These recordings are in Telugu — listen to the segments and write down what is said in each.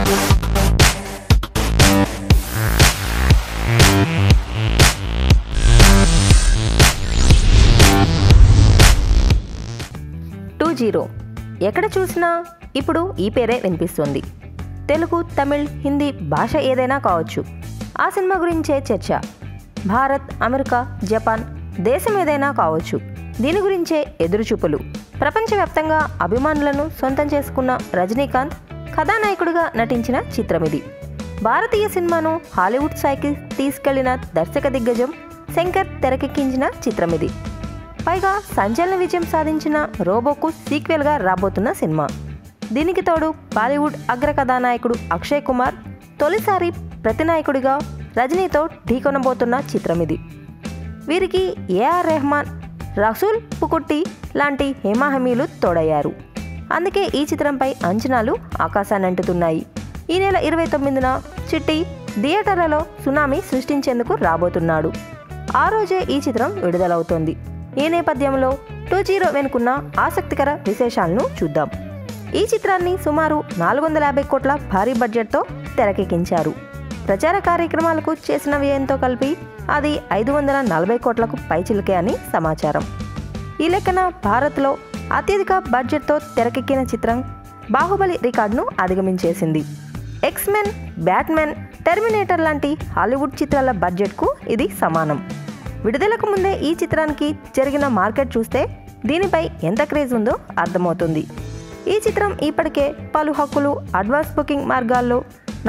జీరో ఎక్కడ చూసినా ఇప్పుడు ఈ పేరే వినిపిస్తుంది. తెలుగు, తమిళ్, హిందీ భాష ఏదైనా కావచ్చు, ఆ సినిమా గురించే చర్చ. భారత్, అమెరికా, జపాన్ దేశం ఏదైనా కావచ్చు, దీని గురించే ఎదురుచూపులు. ప్రపంచవ్యాప్తంగా అభిమానులను సొంతం చేసుకున్న రజనీకాంత్ కథానాయకుడిగా నటించిన చిత్రం ఇది. భారతీయ సినిమాను హాలీవుడ్ స్థాయికి తీసుకెళ్లిన దర్శక దిగ్గజం శంకర్ తెరకెక్కించిన చిత్రం ఇది. పైగా సంచలన విజయం సాధించిన రోబోకు సీక్వెల్గా రాబోతున్న సినిమా. దీనికి తోడు బాలీవుడ్ అగ్ర కథానాయకుడు అక్షయ్ కుమార్ తొలిసారి ప్రతినాయకుడిగా రజనీతో ఢీకొనబోతున్న చిత్రం ఇది. వీరికి ఏఆర్ రెహమాన్, రసూల్ పుకుట్టి లాంటి హేమాహమీలు తోడయ్యారు. అందుకే ఈ చిత్రంపై అంచనాలు ఆకాశాన్నంటుతున్నాయి. ఈ నెల 29న చిట్టి థియేటర్లలో సునామీ సృష్టించేందుకు రాబోతున్నాడు. ఆ రోజే ఈ చిత్రం విడుదలవుతోంది. ఈ నేపథ్యంలో 2-0 వెనుకున్న ఆసక్తికర విశేషాలను చూద్దాం. ఈ చిత్రాన్ని సుమారు 450 కోట్ల భారీ బడ్జెట్తో తెరకెక్కించారు. ప్రచార కార్యక్రమాలకు చేసిన వ్యయంతో కలిపి అది 540 కోట్లకు పైచిలుకే అని సమాచారం. ఈ లెక్కన భారత్లో అత్యధిక బడ్జెట్తో తెరకెక్కిన చిత్రం బాహుబలి రికార్డును అధిగమించేసింది. ఎక్స్మెన్, బ్యాట్మెన్, టెర్మినేటర్ లాంటి హాలీవుడ్ చిత్రాల బడ్జెట్కు ఇది సమానం. విడుదలకు ముందే ఈ చిత్రానికి జరిగిన మార్కెట్ చూస్తే దీనిపై ఎంత క్రేజ్ ఉందో అర్థమవుతుంది. ఈ చిత్రం ఇప్పటికే పలు హక్కులు, అడ్వాన్స్ బుకింగ్ మార్గాల్లో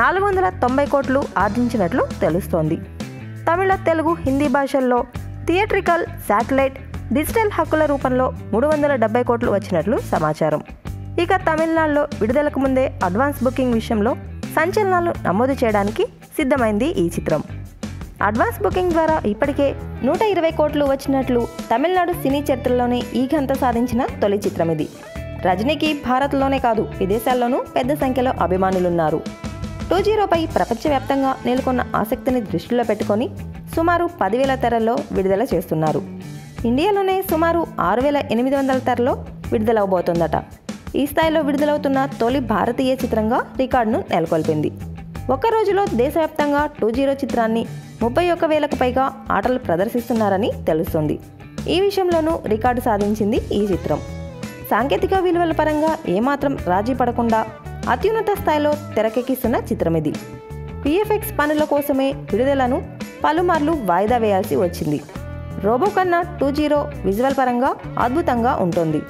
490 కోట్లు ఆర్జించినట్లు తెలుస్తోంది. తమిళ, తెలుగు, హిందీ భాషల్లో థియేట్రికల్, శాటిలైట్, డిజిటల్ హక్కుల రూపంలో 370 కోట్లు వచ్చినట్లు సమాచారం. ఇక తమిళనాడులో విడుదలకు ముందే అడ్వాన్స్ బుకింగ్ విషయంలో సంచలనాలు నమోదు చేయడానికి సిద్ధమైంది ఈ చిత్రం. అడ్వాన్స్ బుకింగ్ ద్వారా ఇప్పటికే 120 కోట్లు వచ్చినట్లు తమిళనాడు సినీ చరిత్రలోనే ఈ ఘనత సాధించిన తొలి చిత్రం ఇది. రజనీకి భారత్లోనే కాదు, విదేశాల్లోనూ పెద్ద సంఖ్యలో అభిమానులున్నారు. 2-0పై ప్రపంచవ్యాప్తంగా నెలకొన్న ఆసక్తిని దృష్టిలో పెట్టుకొని సుమారు 10,000 తెరల్లో విడుదల చేస్తున్నారు. ఇండియాలోనే సుమారు 6,800 తెరలో విడుదలవబోతోందట. ఈ స్థాయిలో విడుదలవుతున్న తొలి భారతీయ చిత్రంగా రికార్డును నెలకొల్పింది. ఒక్క రోజులో దేశవ్యాప్తంగా 2-0 చిత్రాన్ని 31,000కు పైగా ఆటలు ప్రదర్శిస్తున్నారని తెలుస్తుంది. ఈ విషయంలోనూ రికార్డు సాధించింది ఈ చిత్రం. సాంకేతిక విలువల పరంగా ఏమాత్రం రాజీ పడకుండా అత్యున్నత స్థాయిలో తెరకెక్కిస్తున్న చిత్రం ఇది. విఎఫ్ఎక్స్ పనుల కోసమే విడుదలను పలుమార్లు వాయిదా వేయాల్సి వచ్చింది. రోబో కన్నా 2-0 విజువల్ పరంగా అద్భుతంగా ఉంటుంది.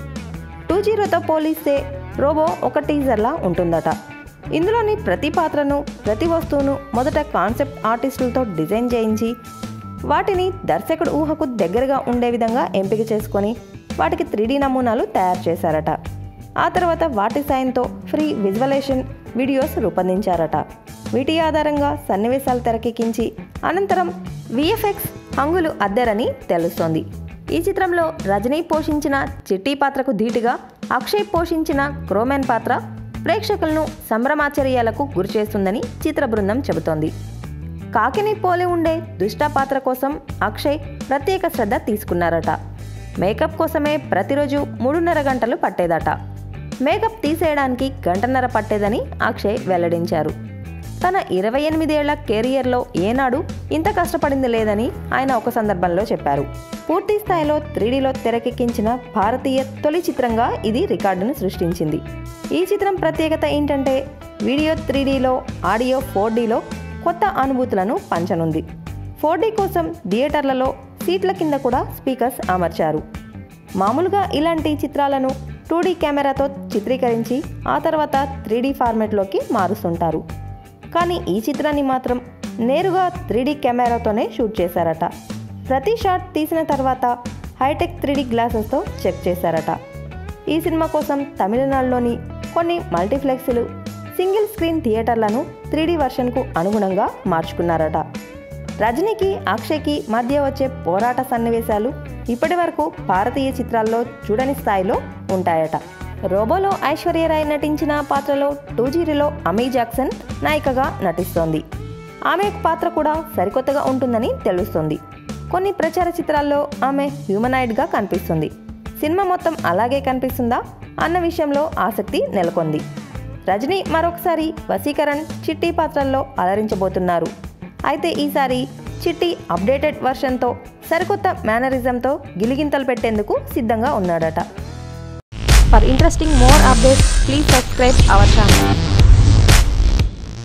2-0తో పోలిస్తే రోబో ఒక టీజర్లా ఉంటుందట. ఇందులోని ప్రతి పాత్రను, ప్రతి వస్తువును మొదట కాన్సెప్ట్ ఆర్టిస్టులతో డిజైన్ చేయించి వాటిని దర్శకుడు ఊహకు దగ్గరగా ఉండే విధంగా ఎంపిక చేసుకొని వాటికి 3D నమూనాలు తయారు చేశారట. ఆ తర్వాత వాటి సాయంతో ఫ్రీ విజువలైజేషన్ వీడియోస్ రూపొందించారట. వీటి ఆధారంగా సన్నివేశాలు తెరకెక్కించి అనంతరం విఎఫ్ఎక్స్ హంగులు అద్దారని తెలుస్తోంది. ఈ చిత్రంలో రజనీ పోషించిన చిట్టి పాత్రకు ధీటుగా అక్షయ్ పోషించిన క్రోమెన్ పాత్ర ప్రేక్షకులను సంభ్రమాచర్యాలకు గురిచేస్తుందని చిత్ర బృందం చెబుతోంది. కాకిని పోలి ఉండే దుష్ట పాత్ర కోసం అక్షయ్ ప్రత్యేక శ్రద్ధ తీసుకున్నారట. మేకప్ కోసమే ప్రతిరోజు 3.5 గంటలు పట్టేదట. మేకప్ తీసేయడానికి 1.5 గంటల పట్టేదని అక్షయ్ వెల్లడించారు. తన 28 ఏళ్ల కెరియర్లో ఏనాడు ఇంత కష్టపడింది లేదని ఆయన ఒక సందర్భంలో చెప్పారు. పూర్తి స్థాయిలో 3Dలో తెరకెక్కించిన భారతీయ తొలి చిత్రంగా ఇది రికార్డును సృష్టించింది. ఈ చిత్రం ప్రత్యేకత ఏంటంటే వీడియో 3Dలో, ఆడియో 4Dలో కొత్త అనుభూతులను పంచనుంది. 4D కోసం థియేటర్లలో సీట్ల కింద కూడా స్పీకర్స్ అమర్చారు. మామూలుగా ఇలాంటి చిత్రాలను 2D కెమెరాతో చిత్రీకరించి ఆ తర్వాత 3D ఫార్మాట్లోకి మారుస్తుంటారు. కానీ ఈ చిత్రాన్ని మాత్రం నేరుగా 3D కెమెరాతోనే షూట్ చేశారట. ప్రతి షాట్ తీసిన తర్వాత హైటెక్ 3D గ్లాసెస్తో చెక్ చేశారట. ఈ సినిమా కోసం తమిళనాడులోని కొన్ని మల్టీప్లెక్స్లు సింగిల్ స్క్రీన్ థియేటర్లను 3D వర్షన్కు అనుగుణంగా మార్చుకున్నారట. రజనీకి, అక్షయ్కి మధ్య వచ్చే పోరాట సన్నివేశాలు ఇప్పటి వరకు భారతీయ చిత్రాల్లో చూడని స్థాయిలో ఉంటాయట. రోబోలో ఐశ్వర్యరాయ్ నటించిన పాత్రలో 2-0లో అమీ జాక్సన్ నాయికగా నటిస్తోంది. ఆమె పాత్ర కూడా సరికొత్తగా ఉంటుందని తెలుస్తుంది. కొన్ని ప్రచార చిత్రాల్లో ఆమె హ్యూమనాయిడ్గా కనిపిస్తుంది. సినిమా మొత్తం అలాగే కనిపిస్తుందా అన్న విషయంలో ఆసక్తి నెలకొంది. రజనీ మరొకసారి వశీకరణ్, చిట్టి పాత్రల్లో అలరించబోతున్నారు. అయితే ఈసారి చిట్టి అప్డేటెడ్ వర్షన్తో సరికొత్త మేనరిజంతో గిలిగింతలు పెట్టేందుకు సిద్ధంగా ఉన్నాడట. For interesting more updates please subscribe our channel.